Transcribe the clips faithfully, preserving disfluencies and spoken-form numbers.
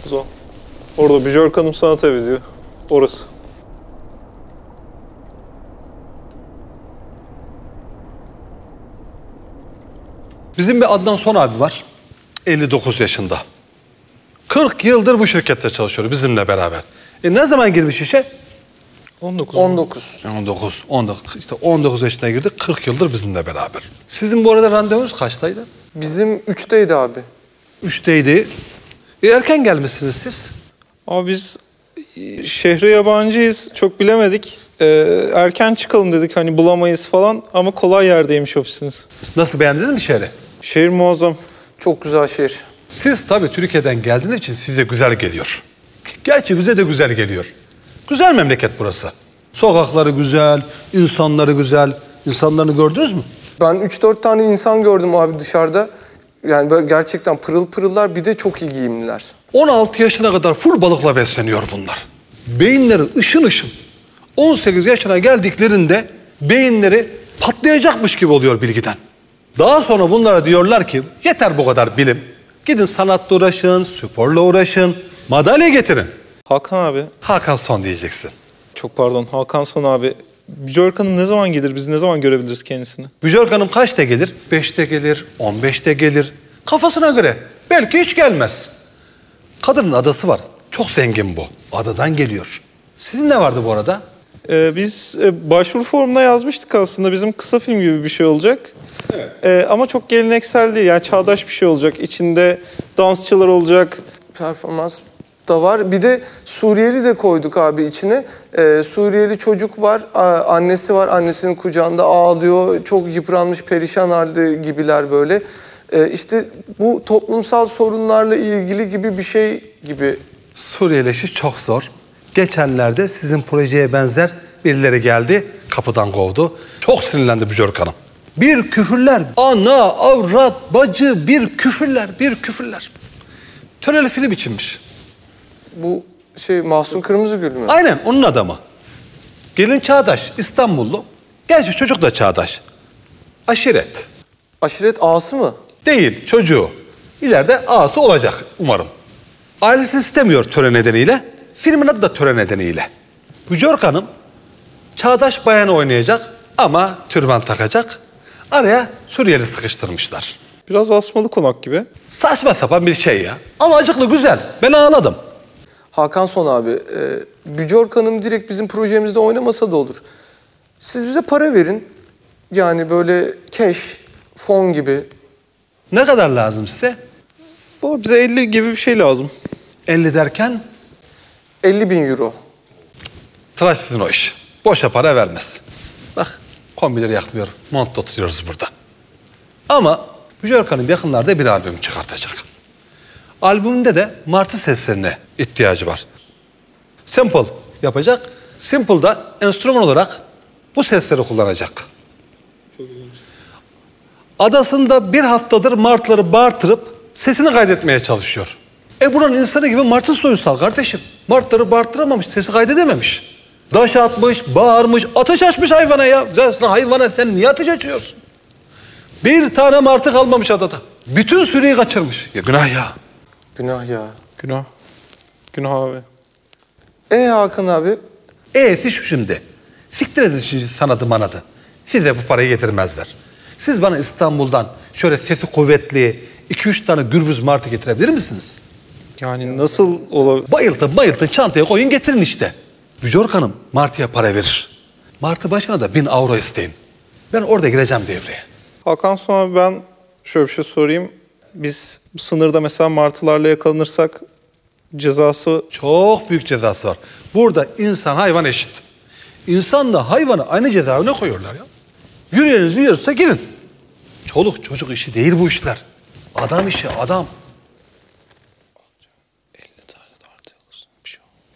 dokuz on. Orada Björkan'ım sanat evi diyor. Orası. Bizim bir Adnan Son abi var. elli dokuz yaşında. kırk yıldır bu şirkette çalışıyor bizimle beraber. E ne zaman girmiş işe? on dokuz. on dokuz. on dokuz. on dokuz. İşte on dokuz yaşına girdi. kırk yıldır bizimle beraber. Sizin bu arada randevunuz kaçtaydı? Bizim üçteydi abi. üçteydi. E erken gelmişsiniz siz. Abi biz şehre yabancıyız. Çok bilemedik. Ee, erken çıkalım dedik hani bulamayız falan. Ama kolay yerdeymiş ofisiniz. Nasıl, beğendiniz mi şehri? Şehir muazzam. Çok güzel şehir. Siz tabii Türkiye'den geldiğiniz için size güzel geliyor. Gerçi bize de güzel geliyor. Güzel memleket burası. Sokakları güzel, insanları güzel. İnsanlarını gördünüz mü? Ben üç dört tane insan gördüm abi dışarıda. Yani böyle gerçekten pırıl pırıllar, bir de çok iyi giyimliler. on altı yaşına kadar full balıkla besleniyor bunlar. Beyinleri ışın ışın. on sekiz yaşına geldiklerinde beyinleri patlayacakmış gibi oluyor bilgiden. Daha sonra bunlara diyorlar ki yeter bu kadar bilim. Gidin sanatla uğraşın, sporla uğraşın, madalya getirin. Hakan abi. Hakan Son diyeceksin. Çok pardon. Hakan Son abi. Björkan'ım ne zaman gelir? Biz ne zaman görebiliriz kendisini? Björk Hanım kaçta gelir? beşte gelir, on beşte gelir. Kafasına göre. Belki hiç gelmez. Kadının adası var. Çok zengin bu. Adadan geliyor. Sizin ne vardı bu arada? Ee, biz e, başvuru formuna yazmıştık aslında. Bizim kısa film gibi bir şey olacak. Evet. Ee, ama çok geleneksel değil. Yani çağdaş bir şey olacak. İçinde dansçılar olacak. Performans da var. Bir de Suriyeli de koyduk abi içine. Ee, Suriyeli çocuk var, a- annesi var. Annesinin kucağında ağlıyor. Çok yıpranmış, perişan halde gibiler böyle. Ee, işte bu toplumsal sorunlarla ilgili gibi bir şey gibi. Suriyeli işi çok zor. Geçenlerde sizin projeye benzer birileri geldi. Kapıdan kovdu. Çok sinirlendi Björk Hanım. Bir küfürler. Ana, avrat, bacı, bir küfürler, bir küfürler. Töreli film içinmiş. Bu şey Mahsun Kırmızıgül mü? Aynen onun adamı. Gelin çağdaş, İstanbullu. Genç çocuk da çağdaş. Aşiret. Aşiret ağası mı? Değil, çocuğu. İleride ağası olacak umarım. Ailesi istemiyor töre nedeniyle. Filmin adı da töre nedeniyle. Björk Hanım çağdaş bayanı oynayacak ama türban takacak. Araya Suriyeli sıkıştırmışlar. Biraz asmalı konak gibi. Saçma sapan bir şey ya. Ama acıklı güzel. Ben ağladım. Hakan Son abi, e, Björk Hanım direkt bizim projemizde oynamasa da olur. Siz bize para verin. Yani böyle cash, fon gibi. Ne kadar lazım size? Valla bize elli gibi bir şey lazım. elli derken elli bin euro. tıraş sizin o iş. Boşa para vermez. Bak kombileri yakmıyor. Montla tutuyoruz burada. Ama Björk Hanım yakınlarda bir albüm çıkartacak. Albümünde de martı seslerine ihtiyacı var. Simple yapacak. Simple'da enstrüman olarak bu sesleri kullanacak. Adasında bir haftadır martıları bağırtırıp sesini kaydetmeye çalışıyor. E buranın insanı gibi martı soyunsal kardeşim. Martları bağırtıramamış, sesi kaydedememiş. Daş atmış, bağırmış, ateş açmış hayvana ya. Zaten hayvana sen niye ateş açıyorsun? Bir tane martı kalmamış adada. Bütün sürüyü kaçırmış. Ya günah ya. Günah ya. Günah. Günah abi. E Hakan abi? E'si şu şimdi. Siktir edin şimdi sanadı manadı. Size bu parayı getirmezler. Siz bana İstanbul'dan şöyle sesi kuvvetli iki üç tane gürbüz martı getirebilir misiniz? Yani nasıl olabilir? Bayıltın bayıltın çantaya koyun getirin işte. Björk Hanım martıya para verir. Martı başına da bin avro isteyin. Ben orada gireceğim devreye. Hakan Son abi ben şöyle bir şey sorayım. Biz bu sınırda mesela martılarla yakalanırsak cezası... Çok büyük cezası var. Burada insan hayvan eşit. İnsanla hayvanı aynı cezaevine koyuyorlar ya. Yürüyeniz yiyorsa girin. Çoluk çocuk işi değil bu işler. Adam işi adam. elli tane dartı alırsın. Bir şey olmaz.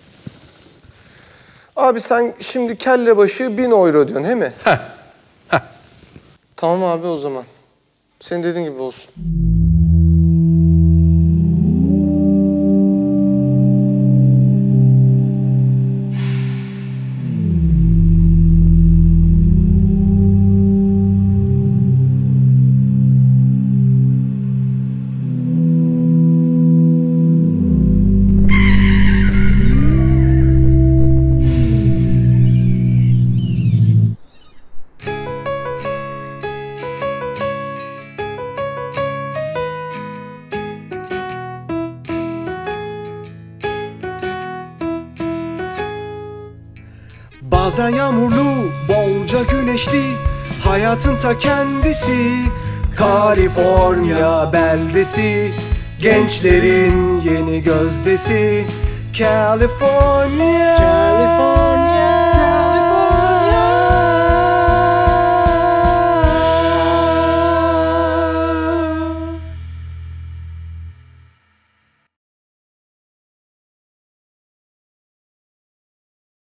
Abi sen şimdi kelle başı bin euro diyorsun he mi? Heh. Heh. Tamam abi o zaman. Senin dediğin gibi olsun. Bazen yağmurlu, bolca güneşli, hayatın ta kendisi. Kaliforniya beldesi, gençlerin yeni gözdesi. California, California.